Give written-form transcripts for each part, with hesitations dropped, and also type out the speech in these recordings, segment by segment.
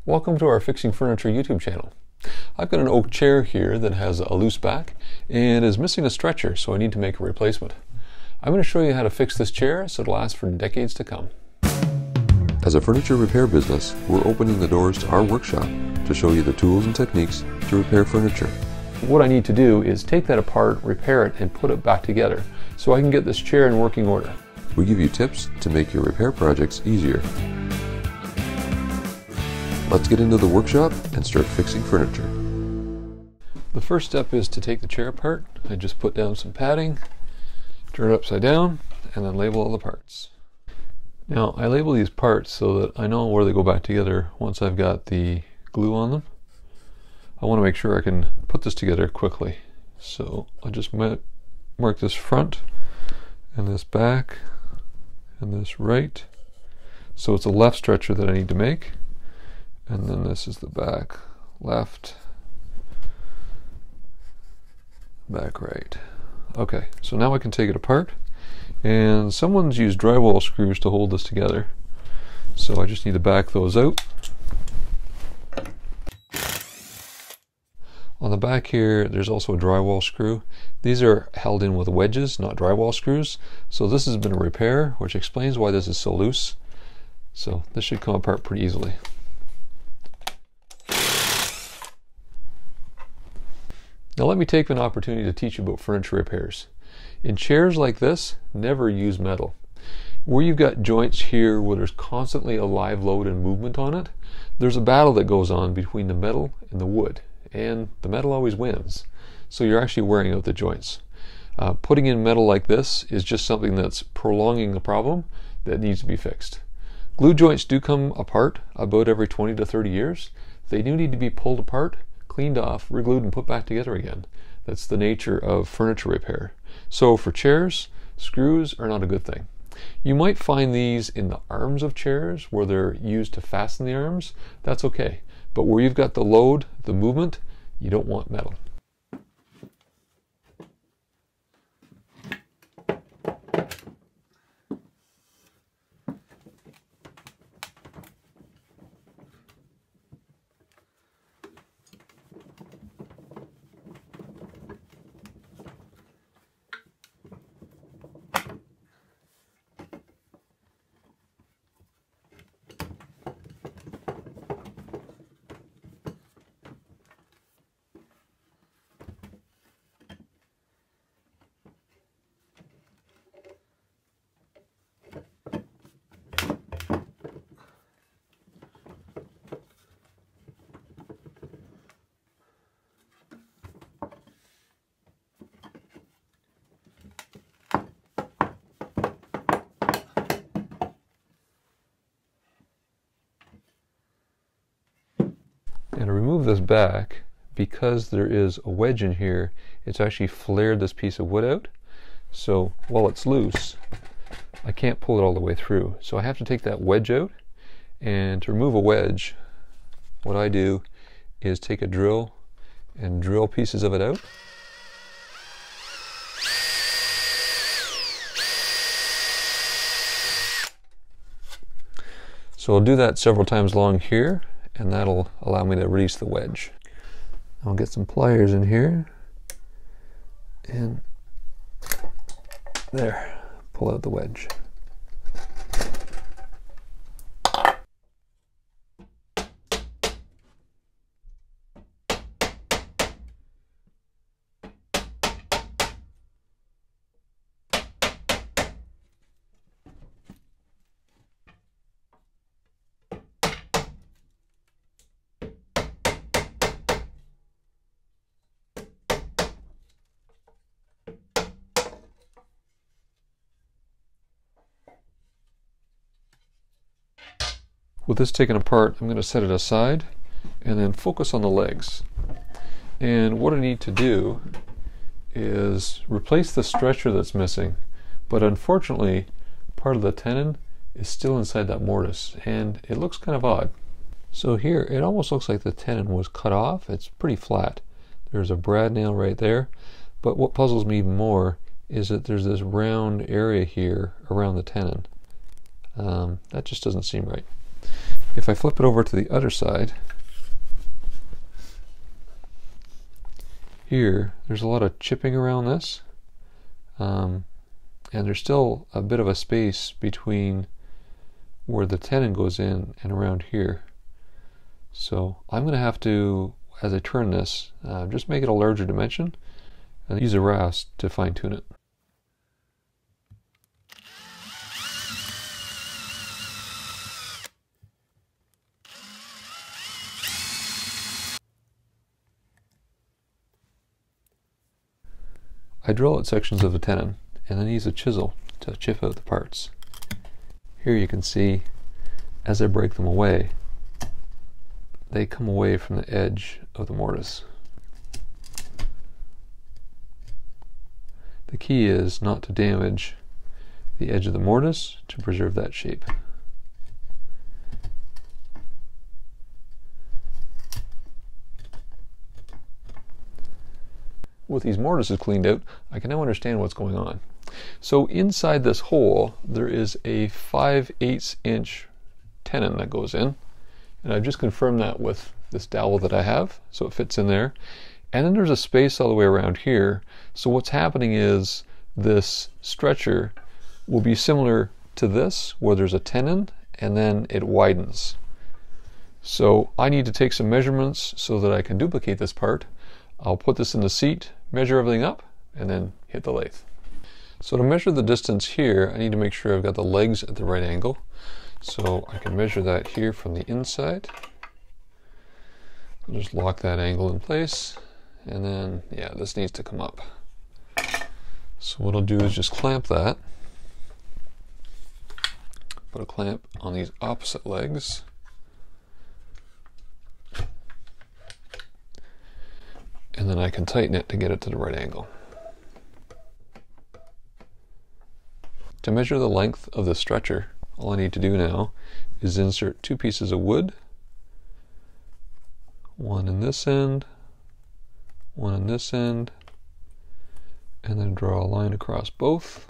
Welcome to our Fixing Furniture YouTube channel. I've got an oak chair here that has a loose back and is missing a stretcher, so I need to make a replacement. I'm going to show you how to fix this chair so it'll last for decades to come. As a furniture repair business, we're opening the doors to our workshop to show you the tools and techniques to repair furniture. What I need to do is take that apart, repair it, and put it back together so I can get this chair in working order. We give you tips to make your repair projects easier. Let's get into the workshop and start fixing furniture. The first step is to take the chair apart. I just put down some padding, turn it upside down, and then label all the parts. Now I label these parts so that I know where they go back together once I've got the glue on them. I want to make sure I can put this together quickly. So I'll just mark this front and this back and this right. So it's a left stretcher that I need to make. And then this is the back left, back right. Okay, so now I can take it apart, and someone's used drywall screws to hold this together, so I just need to back those out. On the back here there's also a drywall screw. These are held in with wedges, not drywall screws, so this has been a repair, which explains why this is so loose. So this should come apart pretty easily. Now let me take an opportunity to teach you about furniture repairs. In chairs like this, never use metal. Where you've got joints here where there's constantly a live load and movement on it, there's a battle that goes on between the metal and the wood, and the metal always wins. So you're actually wearing out the joints. Putting in metal like this is just something that's prolonging the problem that needs to be fixed. Glue joints do come apart about every 20 to 30 years. They do need to be pulled apart, cleaned off, reglued, and put back together again. That's the nature of furniture repair. So for chairs, screws are not a good thing. You might find these in the arms of chairs where they're used to fasten the arms. That's okay. But where you've got the load, the movement, you don't want metal. And to remove this back, because there is a wedge in here, it's actually flared this piece of wood out. So while it's loose, I can't pull it all the way through. So I have to take that wedge out. And to remove a wedge, what I do is take a drill and drill pieces of it out. So I'll do that several times along here, and that'll allow me to release the wedge. I'll get some pliers in here and there, pull out the wedge. With this taken apart, I'm going to set it aside and then focus on the legs. And what I need to do is replace the stretcher that's missing, but unfortunately part of the tenon is still inside that mortise and it looks kind of odd. So here it almost looks like the tenon was cut off. It's pretty flat. There's a brad nail right there, but what puzzles me even more is that there's this round area here around the tenon. That just doesn't seem right. If I flip it over to the other side, here, there's a lot of chipping around this, and there's still a bit of a space between where the tenon goes in and around here. So I'm going to have to, as I turn this, just make it a larger dimension and use a rasp to fine tune it. I drill out sections of the tenon and then use a chisel to chip out the parts. Here you can see, as I break them away, they come away from the edge of the mortise. The key is not to damage the edge of the mortise to preserve that shape. With these mortises cleaned out, I can now understand what's going on. So inside this hole, there is a 5/8 inch tenon that goes in, and I've just confirmed that with this dowel that I have, so it fits in there. And then there's a space all the way around here, so what's happening is this stretcher will be similar to this, where there's a tenon and then it widens. So I need to take some measurements so that I can duplicate this part. I'll put this in the seat, measure everything up, and then hit the lathe. So to measure the distance here, I need to make sure I've got the legs at the right angle. So I can measure that here from the inside. I'll just lock that angle in place, and then, yeah, this needs to come up. So what I'll do is just clamp that. Put a clamp on these opposite legs. And then I can tighten it to get it to the right angle. To measure the length of the stretcher, all I need to do now is insert 2 pieces of wood, one in this end, one in this end, and then draw a line across both.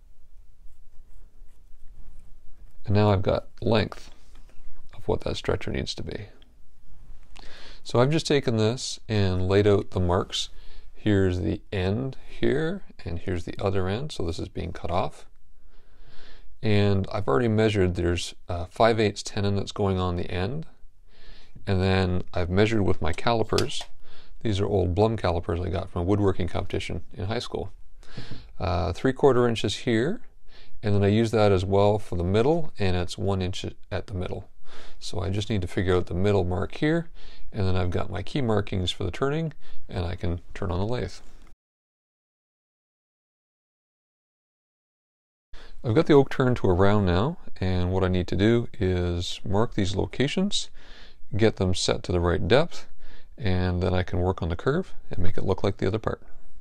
And now I've got length of what that stretcher needs to be. So I've just taken this and laid out the marks. Here's the end here, and here's the other end, so this is being cut off. And I've already measured, there's a 5/8 tenon that's going on the end, and then I've measured with my calipers. These are old Blum calipers I got from a woodworking competition in high school. 3/4 inches here, and then I use that as well for the middle, and it's 1 inch at the middle. So I just need to figure out the middle mark here, and then I've got my key markings for the turning, and I can turn on the lathe. I've got the oak turned to a round now, and what I need to do is mark these locations, get them set to the right depth, and then I can work on the curve and make it look like the other part.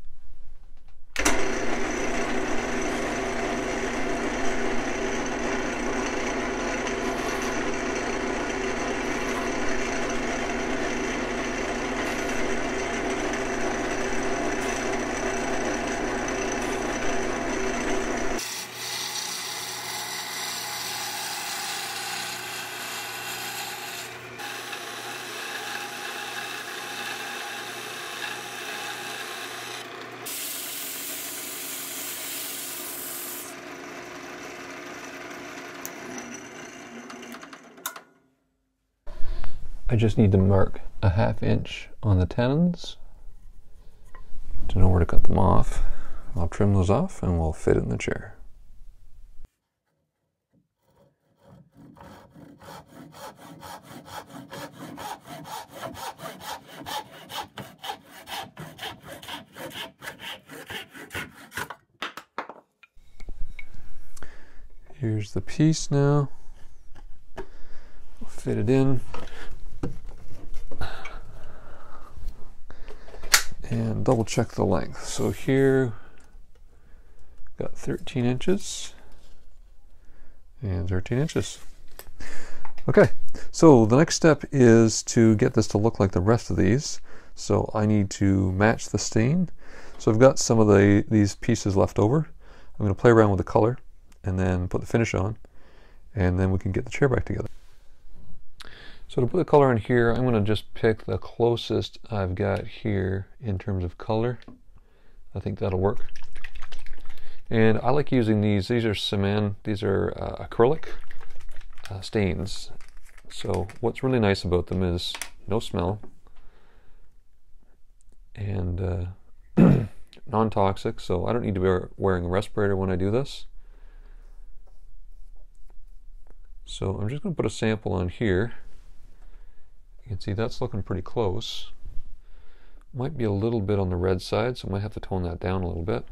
I just need to mark a 1/2 inch on the tenons to know where to cut them off. I'll trim those off and we'll fit it in the chair. Here's the piece now. We'll fit it in. And double check the length. So here, got 13 inches and 13 inches. Okay, so the next step is to get this to look like the rest of these. So I need to match the stain. So I've got some of these pieces left over. I'm going to play around with the color and then put the finish on, and then we can get the chair back together. So to put the color on here, I'm going to just pick the closest I've got here in terms of color. I think that'll work. And I like using these. These are cement, these are acrylic stains. So what's really nice about them is no smell and non-toxic, so I don't need to be wearing a respirator when I do this. So I'm just going to put a sample on here. You can see that's looking pretty close. Might be a little bit on the red side, so I might have to tone that down a little bit.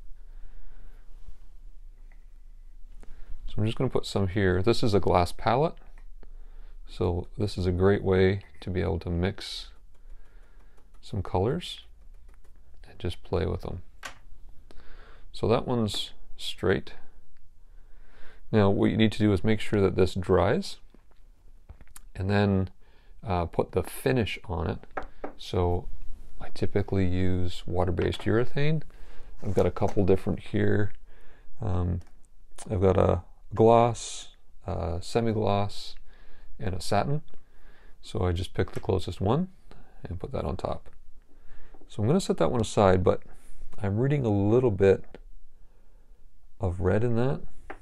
So I'm just going to put some here. This is a glass palette, so this is a great way to be able to mix some colors and just play with them. So that one's straight. Now what you need to do is make sure that this dries and then put the finish on it. So I typically use water-based urethane. I've got a couple different here. I've got a gloss, semi-gloss, and a satin. So I just pick the closest one and put that on top. So I'm going to set that one aside, but I'm reading a little bit of red in that.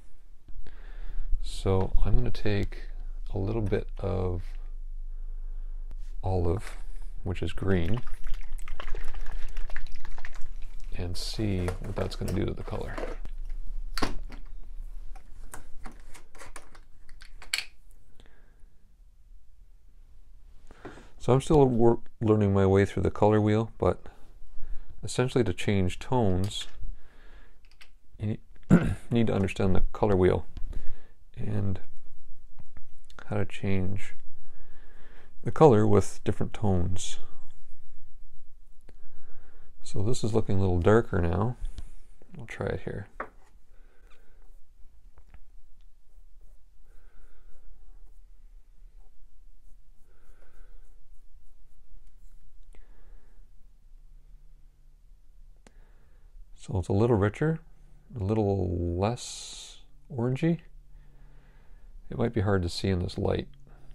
So I'm going to take a little bit of olive, which is green, and see what that's going to do to the color. So I'm still learning my way through the color wheel, but essentially to change tones, you need to understand the color wheel and how to change the color with different tones. So this is looking a little darker now. I'll try it here. So it's a little richer, a little less orangey. It might be hard to see in this light,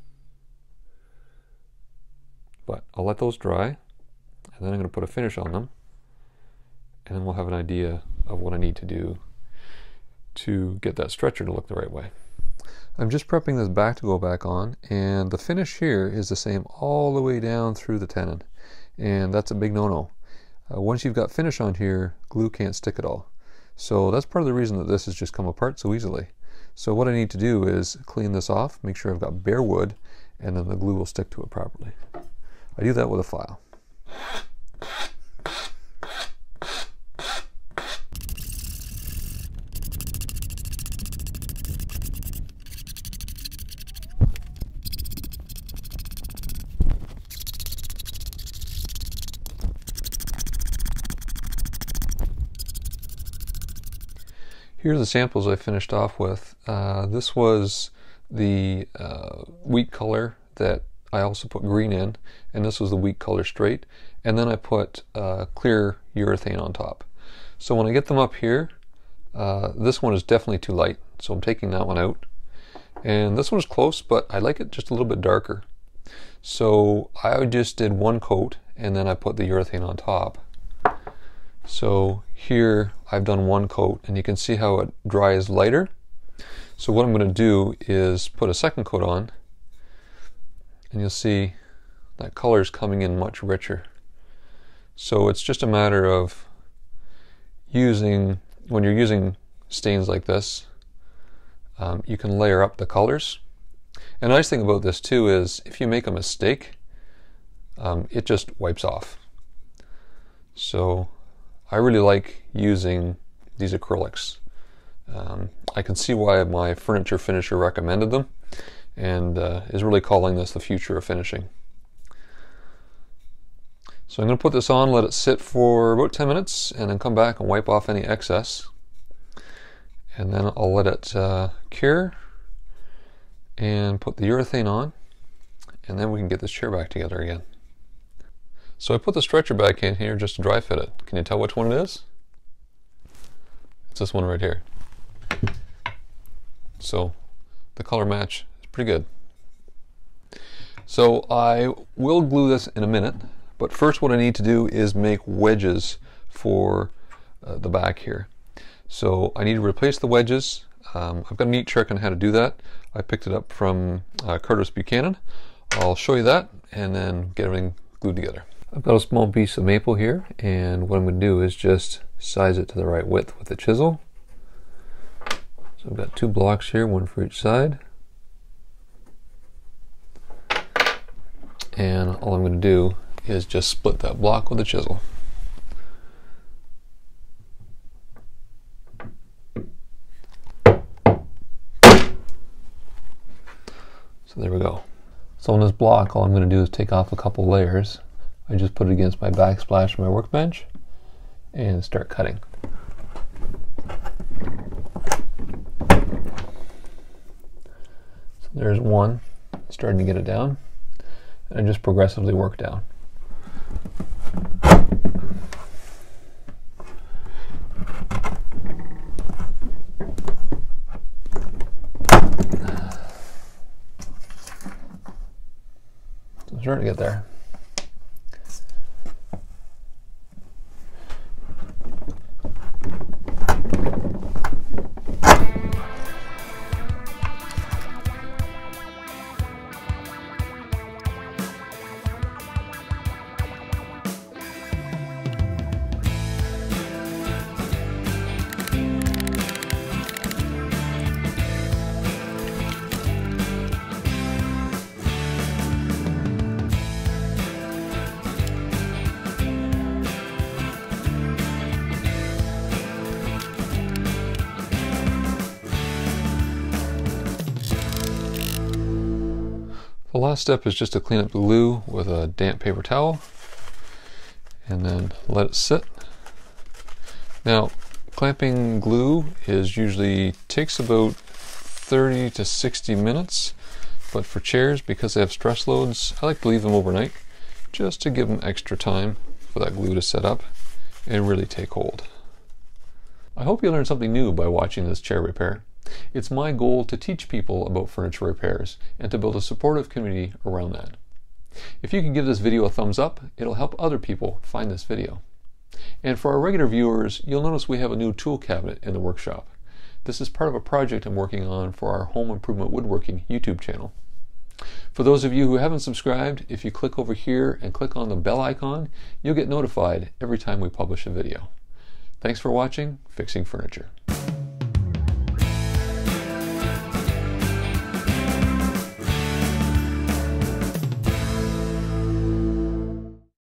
but I'll let those dry, and then I'm going to put a finish on them, and then we'll have an idea of what I need to do to get that stretcher to look the right way. I'm just prepping this back to go back on, and the finish here is the same all the way down through the tenon, and that's a big no-no. Once you've got finish on here, glue can't stick at all. So that's part of the reason that this has just come apart so easily. So what I need to do is clean this off, make sure I've got bare wood, and then the glue will stick to it properly. I do that with a file. Here are the samples I finished off with. This was the wheat color that I also put green in, and this was the wheat color straight, and then I put clear urethane on top. So when I get them up here, this one is definitely too light, so I'm taking that one out. And this one's close, but I like it just a little bit darker. So I just did one coat, and then I put the urethane on top. So here I've done one coat, and you can see how it dries lighter. So what I'm going to do is put a second coat on, and you'll see that color is coming in much richer. So it's just a matter of when you're using stains like this, you can layer up the colors. And the nice thing about this too is if you make a mistake, it just wipes off. So I really like using these acrylics. I can see why my furniture finisher recommended them, and is really calling this the future of finishing. So I'm going to put this on, let it sit for about 10 minutes, and then come back and wipe off any excess. And then I'll let it cure and put the urethane on, and then we can get this chair back together again. So I put the stretcher back in here just to dry fit it. Can you tell which one it is? It's this one right here. So the color match is pretty good. So I will glue this in a minute, but first what I need to do is make wedges for the back here. So I need to replace the wedges. I've got a neat trick on how to do that. I picked it up from Curtis Buchanan. I'll show you that and then get everything glued together. I've got a small piece of maple here, and what I'm going to do is just size it to the right width with the chisel. So I've got 2 blocks here, one for each side. And all I'm going to do is just split that block with a chisel. So there we go. So on this block, all I'm going to do is take off a couple layers. I just put it against my backsplash on my workbench and start cutting. So there's one, starting to get it down, and I just progressively work down. So I'm starting to get there. The last step is just to clean up the glue with a damp paper towel and then let it sit. Now, clamping glue usually takes about 30 to 60 minutes, but for chairs, because they have stress loads, I like to leave them overnight just to give them extra time for that glue to set up and really take hold. I hope you learned something new by watching this chair repair. It's my goal to teach people about furniture repairs and to build a supportive community around that. If you can give this video a thumbs up, it'll help other people find this video. And for our regular viewers, you'll notice we have a new tool cabinet in the workshop. This is part of a project I'm working on for our Home Improvement Woodworking YouTube channel. For those of you who haven't subscribed, if you click over here and click on the bell icon, you'll get notified every time we publish a video. Thanks for watching Fixing Furniture.